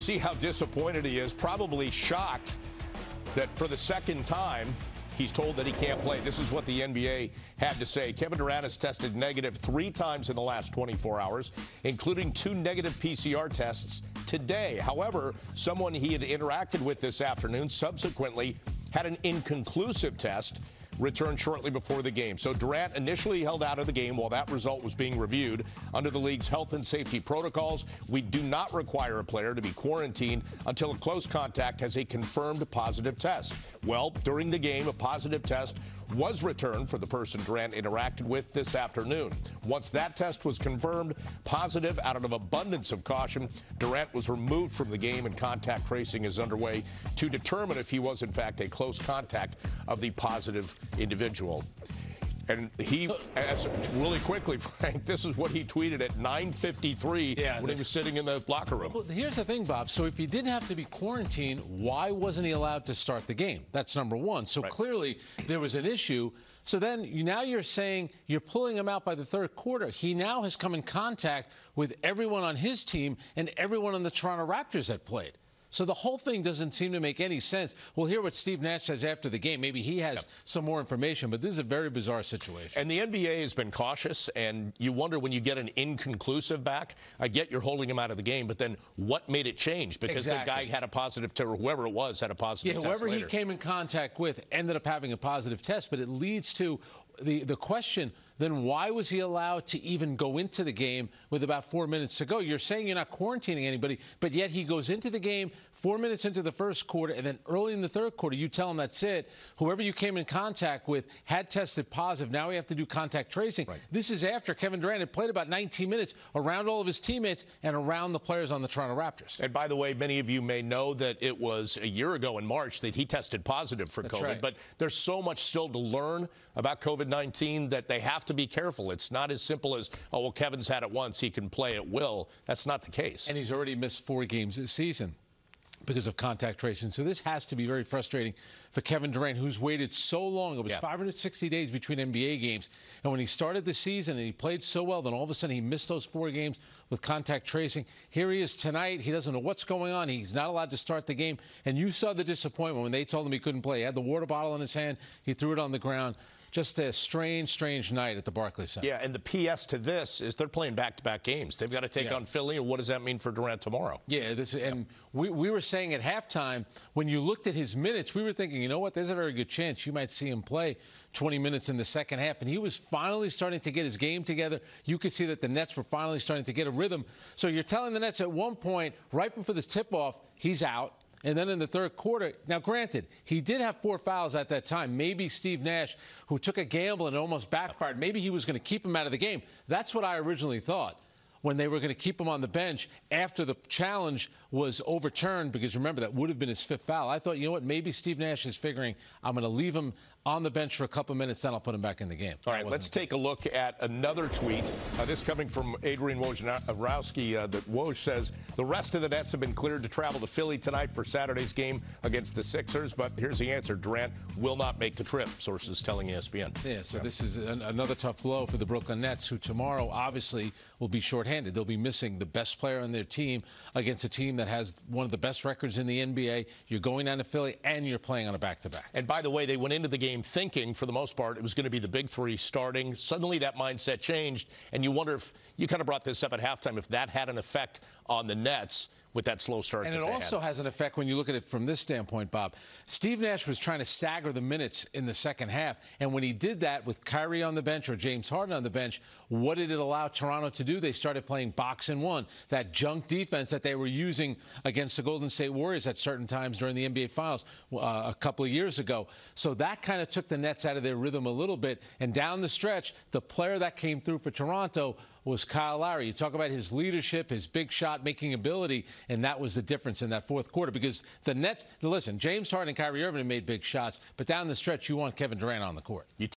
see how disappointed he is, probably shocked that for the second time he's told that he can't play. This is what the NBA had to say. Kevin Durant has tested negative 3 times in the last 24 hours, including 2 negative PCR tests today. However, someone he had interacted with this afternoon subsequently had an inconclusive test returned shortly before the game. So Durant initially held out of the game while that result was being reviewed. Under the league's health and safety protocols, we do not require a player to be quarantined until a close contact has a confirmed positive test. Well, during the game, a positive test was returned for the person Durant interacted with this afternoon. Once that test was confirmed positive, out of an abundance of caution, Durant was removed from the game and contact tracing is underway to determine if he was in fact a close contact of the positive individual. And he, really quickly, Frank, this is what he tweeted at 9:53 when he was sitting in the locker room. Well, here's the thing, Bob. So if he didn't have to be quarantined, why wasn't he allowed to start the game? That's number one. So clearly there was an issue. So then now you're saying you're pulling him out by the third quarter. He now has come in contact with everyone on his team and everyone on the Toronto Raptors that played. So the whole thing doesn't seem to make any sense. We'll hear what Steve Nash says after the game. Maybe he has some more information, but this is a very bizarre situation. And the NBA has been cautious, and you wonder when you get an inconclusive back, I get you're holding him out of the game, but then what made it change? Because the guy had a positive test, or whoever it was had a positive test whoever later. he came in contact with ended up having a positive test, but it leads to the question, then why was he allowed to even go into the game with about 4 minutes to go? You're saying you're not quarantining anybody, but yet he goes into the game 4 minutes into the first quarter, and then early in the third quarter, you tell him that's it. Whoever you came in contact with had tested positive. Now we have to do contact tracing. This is after Kevin Durant had played about 19 minutes around all of his teammates and around the players on the Toronto Raptors. And by the way, many of you may know that it was a year ago in March that he tested positive for COVID. But there's so much still to learn about COVID-19 that they have to be careful. It's not as simple as, oh, well, Kevin's had it once, he can play at will. That's not the case. And he's already missed 4 games this season because of contact tracing. So this has to be very frustrating for Kevin Durant, who's waited so long. It was 560 days between NBA games. And when he started the season and he played so well, then all of a sudden he missed those 4 games with contact tracing. Here he is tonight. He doesn't know what's going on. He's not allowed to start the game. And you saw the disappointment when they told him he couldn't play. He had the water bottle in his hand. He threw it on the ground. Just a strange, strange night at the Barclays Center. Yeah, and the PS to this is they're playing back-to-back games. They've got to take on Philly, and what does that mean for Durant tomorrow? Yeah, and we were saying at halftime, when you looked at his minutes, we were thinking, you know what, there's a very good chance you might see him play 20 minutes in the second half. And he was finally starting to get his game together. You could see that the Nets were finally starting to get a rhythm. So you're telling the Nets at one point, right before this tip-off, he's out. And then in the third quarter, now granted, he did have 4 fouls at that time. Maybe Steve Nash, who took a gamble and almost backfired, maybe he was going to keep him out of the game. That's what I originally thought when they were going to keep him on the bench after the challenge was overturned, because remember, that would have been his 5th foul. I thought, you know what, maybe Steve Nash is figuring, I'm going to leave him on the bench for a couple minutes, then I'll put him back in the game. All right, let's take a look at another tweet. This coming from Adrian Wojnarowski. That Woj says, the rest of the Nets have been cleared to travel to Philly tonight for Saturday's game against the Sixers, but here's the answer. Durant will not make the trip, sources telling ESPN. Yeah, so this is another tough blow for the Brooklyn Nets, who tomorrow obviously will be shorthanded. They'll be missing the best player on their team against a team that has one of the best records in the NBA. You're going down to Philly, and you're playing on a back-to-back. And by the way, they went into the game thinking, for the most part, it was going to be the big 3 starting. Suddenly that mindset changed, and you wonder if, you kind of brought this up at halftime, if that had an effect on the Nets with that slow start. And it also has an effect when you look at it from this standpoint, Bob. Steve Nash was trying to stagger the minutes in the second half, and when he did that with Kyrie on the bench or James Harden on the bench, what did it allow Toronto to do? They started playing box and one, that junk defense that they were using against the Golden State Warriors at certain times during the NBA Finals a couple of years ago. So that kind of took the Nets out of their rhythm a little bit, and down the stretch, the player that came through for Toronto was Kyle Lowry. You talk about his leadership, his big shot-making ability, and that was the difference in that fourth quarter, because the Nets, listen, James Harden and Kyrie Irving made big shots, but down the stretch, you want Kevin Durant on the court.